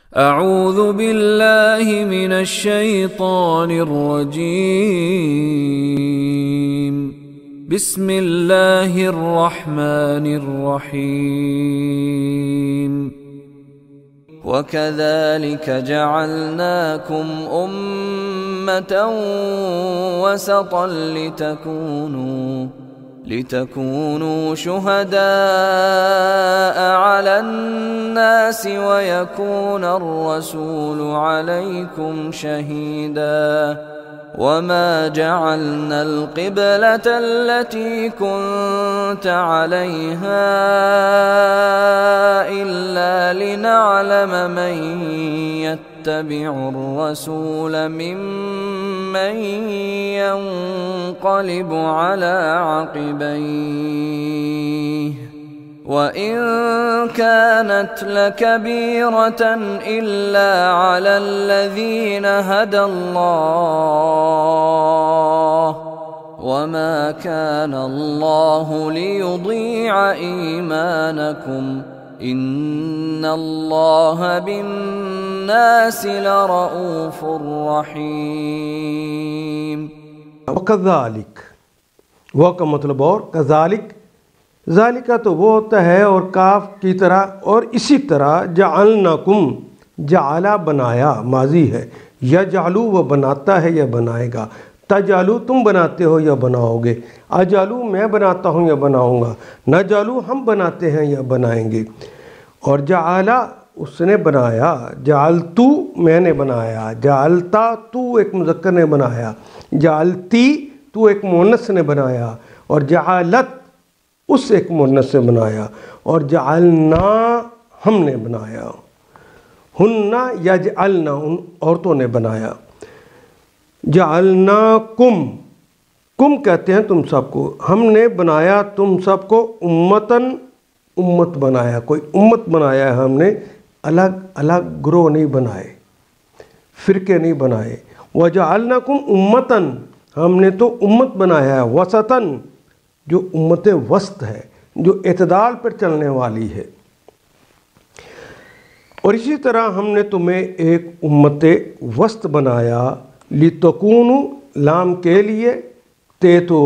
اعوذ باللہ من الشیطان الرجیم بسم اللہ الرحمن الرحیم وَكَذَلِكَ جَعَلْنَاكُمْ أُمَّةً وَسَطًا لِتَكُونُوا شُهَدَاءَ عَلَى النَّاسِ وَيَكُونَ الرَّسُولُ عَلَيْكُمْ شَهِيدًا وَمَا جَعَلْنَا الْقِبْلَةَ الَّتِي كُنْتَ عَلَيْهَا إِلَّا لِنَعْلَمَ مَنْ يَتَّبِعُ الرَّسُولَ مِمَّنْ يَنْقَلِبُ عَلَى عَقِبَيْهِ وَإِنْ كَانَتْ لَكَبِيرَةً إِلَّا عَلَى الَّذِينَ هَدَى اللَّهُ وَمَا كَانَ اللَّهُ لِيُضِيعَ إِيمَانَكُمْ إِنَّ اللَّهَ بِالنَّاسِ لَرَءُوفٌ رَحِيمٌ وَكَذَلِكَ وہ کا مطلب اور کذالک ذالکہ تو وہ ہوتا ہے اور کاف کی طرح اور اسی طرح جعلناکم جعلا بنایا ماضی ہے یجعلو وہ بناتا ہے یا بنائے گا تجعلو تم بناتے ہو یا بناؤ گے اجعلو میں بناتا ہوں یا بناؤں گا نجعلو ہم بناتے ہیں یا بنائیں گے اور جعلا اس نے بنایا جعلتو میں نے بنایا جعلتا تو ایک مذکر نے بنایا جعلتی تو ایک مؤنث نے بنایا اور جعلت اس ایک مؤنث سے بنایا اور جعلنا ہم نے بنایا ہننا یجعلنا ان عورتوں نے بنایا جعلناکم کم کہتے ہیں تم سب کو ہم نے بنایا تم سب کو امتاً امت بنایا کوئی امت بنایا ہے ہم نے الگ الگ گروہ نہیں بنائے فرقے نہیں بنائے وجعلناکم امتاً ہم نے تو امت بنایا ہے وسطاً جو امت وسط ہے جو اعتدال پر چلنے والی ہے اور اسی طرح ہم نے تمہیں ایک امت وسط بنایا لِتَكُونُوا لام کے لیے تے تو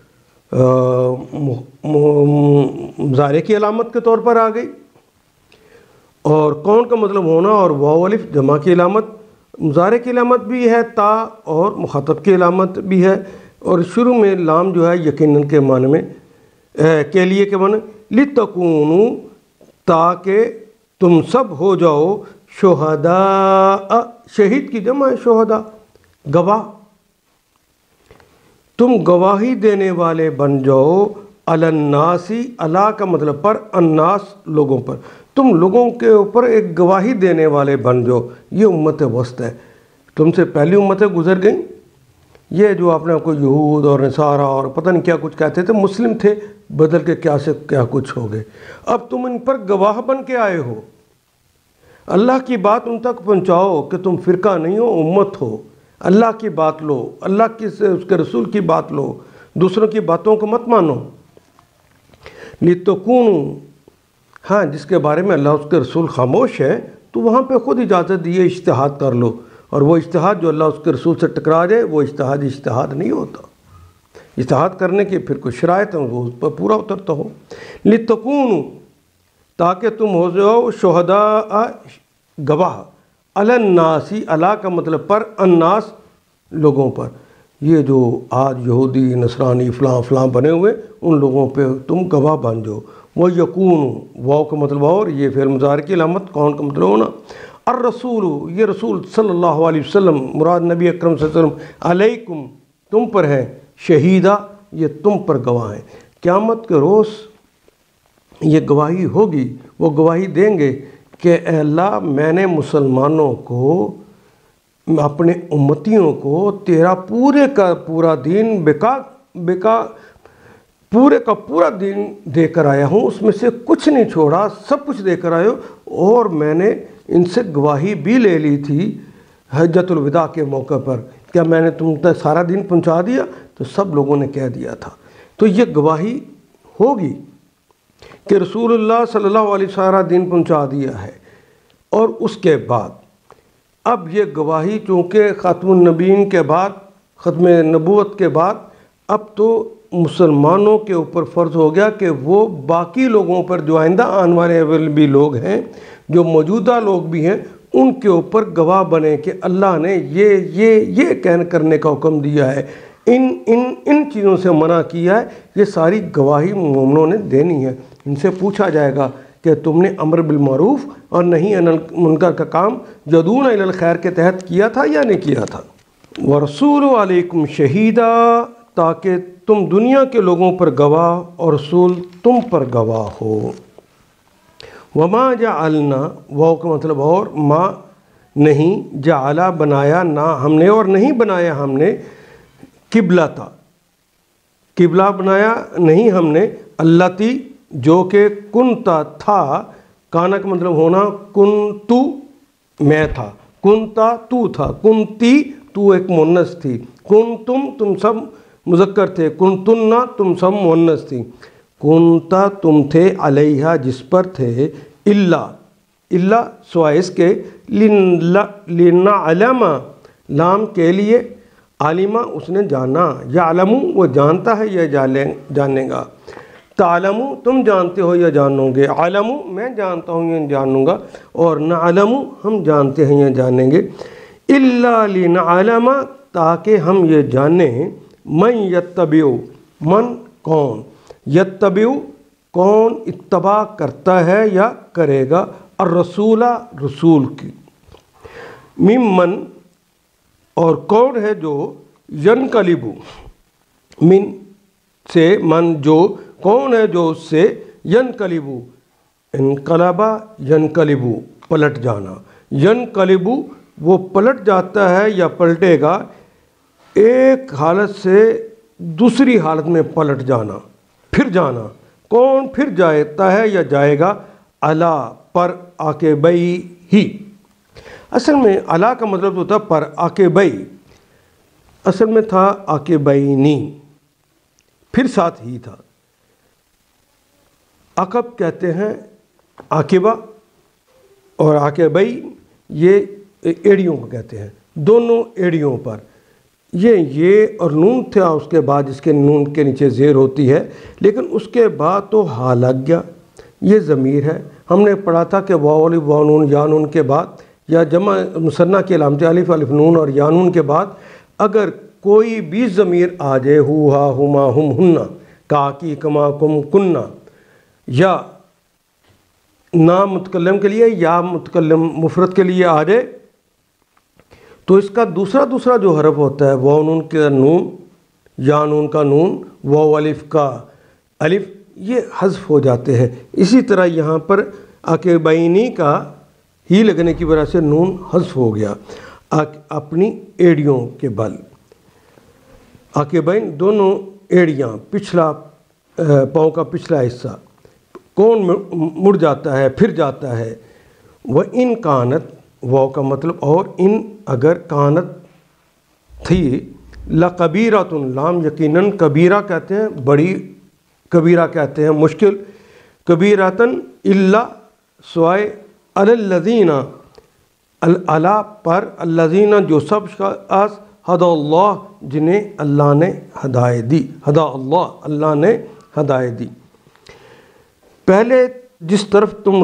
مضارع کی علامت کے طور پر آ گئی اور کون کا مطلب ہونا اور واو الف جمع کی علامت مضارع کی علامت بھی ہے تا اور مخاطب کی علامت بھی ہے اور شروع میں لام جو ہے یقیناً کے معنی میں کے لیے کے معنی لِتَكُونُوا تاکہ تم سب ہو جاؤ شہداء شہید کی جمع ہے شہداء گواہ تم گواہی دینے والے بن جاؤ علی الناس علی کا مطلب پر الناس لوگوں پر تم لوگوں کے اوپر ایک گواہی دینے والے بن جاؤ یہ امت وسط ہے تم سے پہلی امتیں گزر گئیں یہ جو اپنے کو یہود اور نصارہ اور پتہ نہیں کیا کچھ کہتے تھے مسلم تھے بدل کے کیا سے کیا کچھ ہو گئے اب تم ان پر گواہ بن کے آئے ہو اللہ کی بات ان تک پہنچاؤ کہ تم فرقہ نہیں ہو امت ہو اللہ کی بات لو اللہ کی اس کے رسول کی بات لو دوسروں کی باتوں کو مت مانو لِتَكُونُوا ہاں جس کے بارے میں اللہ اس کے رسول خاموش ہے تو وہاں پہ خود اجازت دیے اجتہاد کر لو اور وہ اجتہاد جو اللہ اس کے رسول سے ٹکرا جائے وہ اجتہاد نہیں ہوتا اجتہاد کرنے کی پھر کچھ شرائط ہیں وہ اس پر پورا اترتا ہو لِتَكُونُوا تاکہ تم ہو جاؤ شہداء گواہ علی الناس علی کا مطلب پر الناس لوگوں پر یہ جو آج یہودی نصرانی فلاں فلاں بنے ہوئے ان لوگوں پہ تم گواہ بن جاؤ وہ یکون واو کا مطلب اور یہ فعل مضارع کی علامت کون کا مطلب ہونا الرسول یہ رسول صلی اللہ علیہ وسلم مراد نبی اکرم صلی اللہ علیہ وسلم علیکم تم پر ہے شہیدہ یہ تم پر گواہ ہیں قیامت کے روز یہ گواہی ہوگی وہ گواہی دیں گے کہ اے اللہ میں نے مسلمانوں کو اپنے امتیوں کو تیرا پورے کا پورا دین پورے کا پورا دین دے کر آیا ہوں اس میں سے کچھ نہیں چھوڑا سب کچھ دے کر آیا اور میں نے ان سے گواہی بھی لے لی تھی حجۃ الوداع کے موقع پر کیا میں نے تم تک سارا دین پہنچا دیا تو سب لوگوں نے کہہ دیا تھا تو یہ گواہی ہوگی کہ رسول اللہ صلی اللہ علیہ وسلم دین پہنچا دیا ہے اور اس کے بعد اب یہ گواہی چونکہ ختم النبیین کے بعد، ختم نبوت کے بعد، اب تو مسلمانوں کے اوپر فرض ہو گیا کہ وہ باقی لوگوں پر جو آئندہ آنے والے بھی لوگ ہیں، جو موجودہ لوگ بھی ہیں، ان کے اوپر گواہ بنے کہ اللہ نے یہ کرنے کا حکم دیا ہے، ان چیزوں سے منع کیا ہے، یہ ساری گواہی مومنوں نے دینی ہے۔ ان سے پوچھا جائے گا کہ تم نے امر بالمعروف اور نہی عن المنکر کا کام یدعون الی الخیر کے تحت کیا تھا یا نہیں کیا تھا۔ ورسول علیکم شہیدا، تاکہ تم دنیا کے لوگوں پر گواہ اور رسول تم پر گواہ ہو۔ وما جعلنا، واو کا مطلب اور، ما نہیں، جعلا بنایا نہ ہم نے، اور نہیں بنایا ہم نے، قبلہ تھا، قبلہ بنایا نہیں ہم نے، اللتی جو کہ کنتا تھا، کانا کا مطلب ہونا، کنتو میں تھا، کنتا تو تھا، کنتی تو ایک مؤنث تھی، کنتم تم سب مذکر تھے، کنتن تم سب مؤنث تھی، کنتا تم تھے، علیہا جس پر تھے، اللہ سوائے اس کے، لنعلم لام کے لیے، عالمہ اس نے جانا، یعلم وہ جانتا ہے یا جانے گا، تعلم تم جانتے ہو یا جانو گے، علم میں جانتا ہوں یا جانوں گا، اور نعلم ہم جانتے ہیں یا جانیں گے، الا لنعلم تاکہ ہم یہ جانیں، من یتبع، من کون، یتبع کون اتباع کرتا ہے یا کرے گا، الرسول رسول کی، ممن اور کون ہے جو، ینقلب من سے، من جو، کون ہے جو اس سے، ینقلب انقلبا ینقلب پلٹ جانا، ینقلب وہ پلٹ جاتا ہے یا پلٹے گا، ایک حالت سے دوسری حالت میں پلٹ جانا، پھر جانا، کون پھر جاتا ہے یا جائے گا، علا پر عاقبیہ ہی، اصل میں علا کا مطلب ہوتا پر، عاقبیہ اصل میں تھا عاقبینی، پھر ساتھ ہی تھا، عقب کہتے ہیں عاقبہ، اور عاقبیہ یہ ایڑیوں کو کہتے ہیں، دونوں ایڑیوں پر، یہ اور نون تھا اس کے بعد، جس کے نون کے نیچے زیر ہوتی ہے، لیکن اس کے بعد تو ہا لگ گیا، یہ ضمیر ہے، ہم نے پڑھا تھا کہ واو الف واو نون یا نون کے بعد، یا جمع مثنیٰ کی علامت الف الف نون اور یا نون کے بعد اگر کوئی بھی ضمیر آ جائے، ہو ہا ہما ہم ہننا، کا کی کما کم کننا، یا نام متکلم کے لیے یا متکلم مفرد کے لیے آ جائے، تو اس کا دوسرا جو حرف ہوتا ہے، واو نون کا نون، یا نون کا نون، واو الف کا الف، یہ حذف ہو جاتے ہیں۔ اسی طرح یہاں پر عاقبینی کا ہی لگنے کی وجہ سے نون حذف ہو گیا، اپنی ایڑیوں کے بل، عاقبین دونوں ایڑیاں، پچھلا پاؤں کا پچھلا حصہ، کون مڑ جاتا ہے، پھر جاتا ہے، وہ ان کانت، واو کا مطلب اور، ان اگر کانت تھی، لکبیرۃ لام یقیناً، کبیرہ کہتے ہیں بڑی، کبیرہ کہتے ہیں مشکل، کبیرۃن الا سوائے، علی الذین اللہ پر، الذین جو سب شخص، ہدی اللہ جنہیں اللہ نے ہدایت دی، ہدا اللہ اللہ نے ہدایت دی۔ پہلے جس طرف تم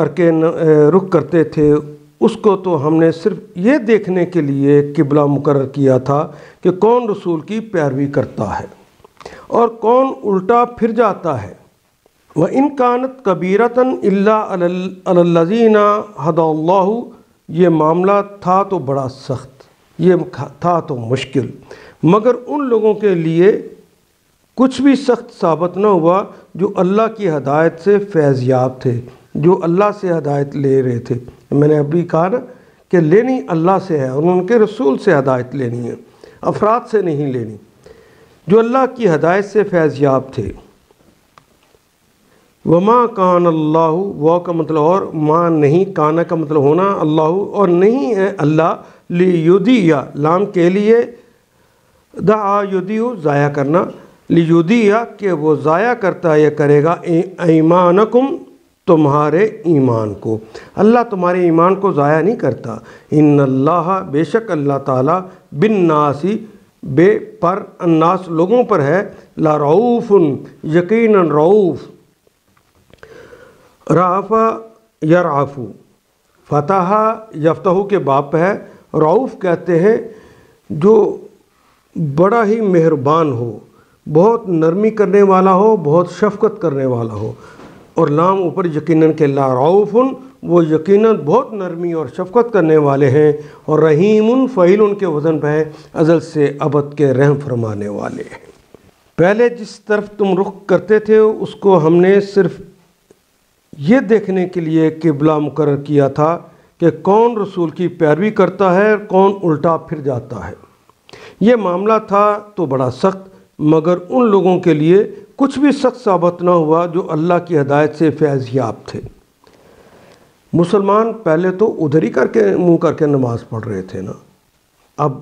رخ کرتے تھے اس کو تو ہم نے صرف یہ دیکھنے کے لیے قبلہ مقرر کیا تھا کہ کون رسول کی پیروی کرتا ہے اور کون الٹا پھر جاتا ہے۔ وَإِن كَانَتْ كَبِيرَةً إِلَّا عَلَى الَّذِينَ هَدَى اللَّهُ، یہ معاملہ تھا تو بڑا سخت، یہ تھا تو مشکل، مگر ان لوگوں کے لیے کچھ بھی سخت ثابت نہ ہوا جو اللہ کی ہدایت سے فیض یاب تھے، جو اللہ سے ہدایت لے رہے تھے۔ میں نے ابھی کہا نا کہ لینی اللہ سے ہے اور ان کے رسول سے ہدایت لینی ہے، افراد سے نہیں لینی، جو اللہ کی ہدایت سے فیض یاب تھے۔ وما کان اللہ، وہ کا مطلب اور، ما نہیں، کانا کا مطلب ہونا، اللہ اور نہیں ہے اللہ، لیودیہ لام کے لیے، دعا یودیو ضائع کرنا، لیودیہ کہ وہ ضائع کرتا ہے، یہ کرے گا، ایمانکم تمہارے ایمان کو۔ اللہ تمہارے ایمان کو ضائع نہیں کرتا۔ ان اللہ، بے شک اللہ تعالیٰ، بالناسی، بے پر، الناس لوگوں پر ہے، لرؤوف، یقیناً رؤوف، رافع یرعفو، فتح یفتح کے باب ہے۔ رؤوف کہتے ہیں جو بڑا ہی مہربان ہو، بہت نرمی کرنے والا ہو، بہت شفقت کرنے والا ہو، اور لام اوپر یقیناً کہ لا رؤوف، وہ یقیناً بہت نرمی اور شفقت کرنے والے ہیں، اور رحیم فعیل ان کے وزن پہ ہے، ازل سے ابد کے رحم فرمانے والے ہیں۔ پہلے جس طرف تم رخ کرتے تھے اس کو ہم نے صرف یہ دیکھنے کے لیے قبلہ مقرر کیا تھا کہ کون رسول کی پیروی کرتا ہے اور کون الٹا پھر جاتا ہے۔ یہ معاملہ تھا تو بڑا سخت، مگر ان لوگوں کے لیے کچھ بھی سخت ثابت نہ ہوا جو اللہ کی ہدایت سے فیض یاب تھے۔ مسلمان پہلے تو ادھر ہی منہ کر کے نماز پڑھ رہے تھے نا، اب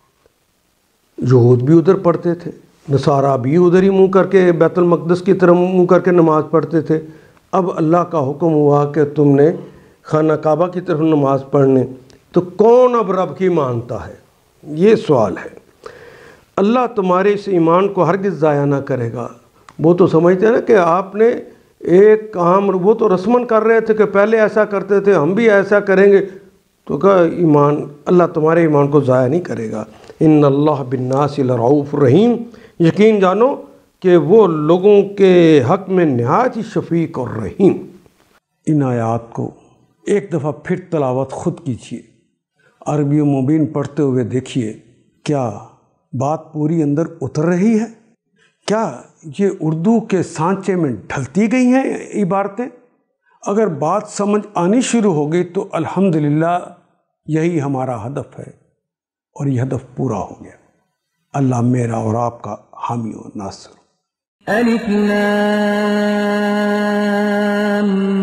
یہود بھی ادھر پڑھتے تھے، نصارہ بھی ادھر ہی منہ کر کے بیت المقدس کی طرف منہ کر کے نماز پڑھتے تھے۔ اب اللہ کا حکم ہوا کہ تم نے خانہ کعبہ کی طرف نماز پڑھنے، تو کون اب رب کی مانتا ہے؟ یہ سوال ہے۔ اللہ تمہارے اس ایمان کو ہرگز ضائع نہ کرے گا۔ وہ تو سمجھتے ہیں نا کہ آپ نے ایک کام، وہ تو رسماً کر رہے تھے کہ پہلے ایسا کرتے تھے، ہم بھی ایسا کریں گے، تو کہا ایمان، اللہ تمہارے ایمان کو ضائع نہیں کرے گا۔ ان اللہ بالناس لرؤوف رحیم، یقین جانو کہ وہ لوگوں کے حق میں نہایت ہی شفیق اور رحیم۔ ان آیات کو ایک دفعہ پھر تلاوت خود کیجیے، عربی و مبین پڑھتے ہوئے دیکھیے، کیا بات پوری اندر اتر رہی ہے؟ کیا یہ اردو کے سانچے میں ڈھلتی گئی ہیں عبارتیں؟ اگر بات سمجھ آنی شروع ہو گئی تو الحمدللہ یہی ہمارا ہدف ہے، اور یہ ہدف پورا ہو گیا۔ اللہ میرا اور آپ کا حامی و ناصر۔ الف لام